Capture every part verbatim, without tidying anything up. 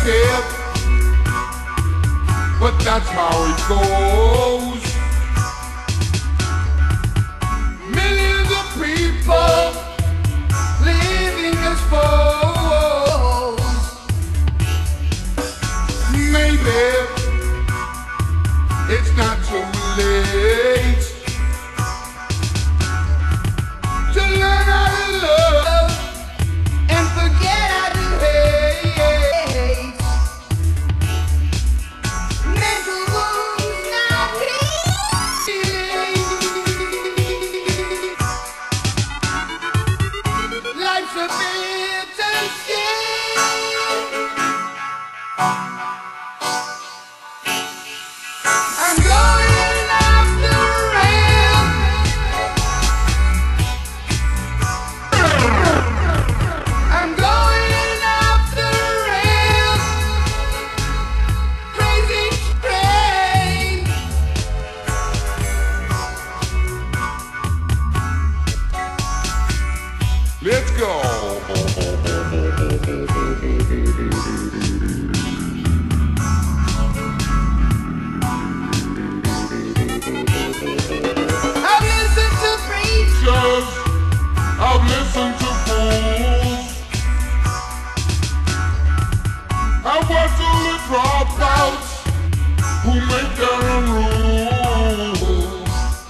crazy, but that's how it goes. Millions of people living as foes. Maybe it's not too late to learn how to love and forget how to hate. Mental wounds not healing. Life's a bitter skin. I'm going off the rails. I'm going off the rails. Crazy train. Let's go. I've listened to preachers, I've listened to fools, I've watched all the dropouts who make their own rules.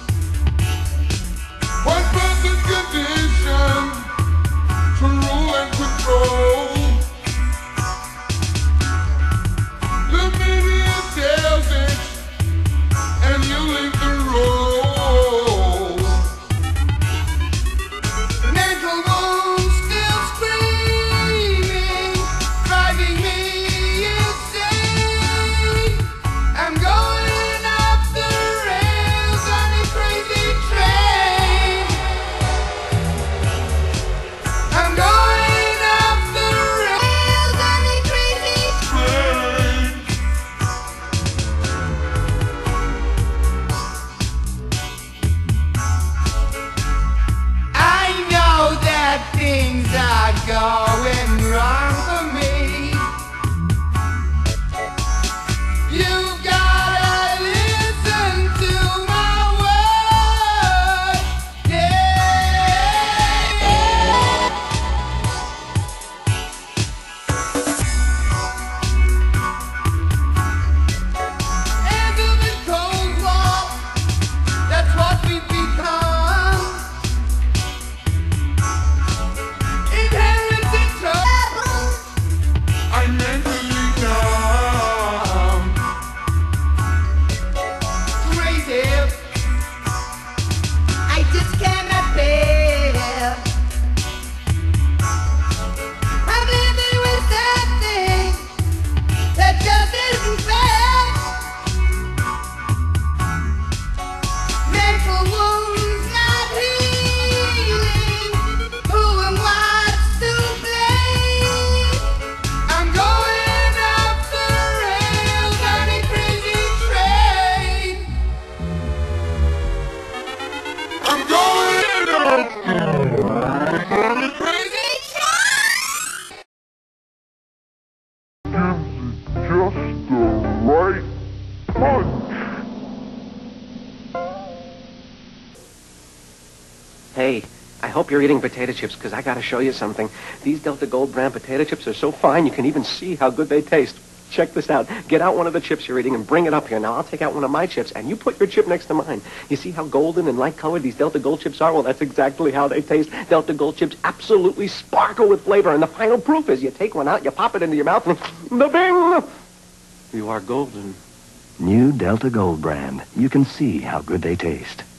One person's conditioned to rule and control. The media tells it, and you leave the role. Mental wounds still screaming, driving me insane. I'm going off the rails on a crazy train. I'm going off the rails on a crazy train. I know that things are going wrong for me. You've gotta listen to my words, yeah. End of the Cold War, that's what we've become. Inherited trouble. I'm mentally numb. Crazy. I just cannot bear. I'm living with something that just isn't fair. Mental wounds not healing. Who and what's to blame? I'm going off the rails on a crazy train. I'm going off the rails on a crazy train. Gives it just the right punch. Hey, I hope you're eating potato chips, because I got to show you something. These Delta Gold brand potato chips are so fine, you can even see how good they taste. Check this out. Get out one of the chips you're eating and bring it up here. Now, I'll take out one of my chips, and you put your chip next to mine. You see how golden and light-colored these Delta Gold chips are? Well, that's exactly how they taste. Delta Gold chips absolutely sparkle with flavor, and the final proof is you take one out, you pop it into your mouth, and ba-bing! You are golden. New Delta Gold brand. You can see how good they taste.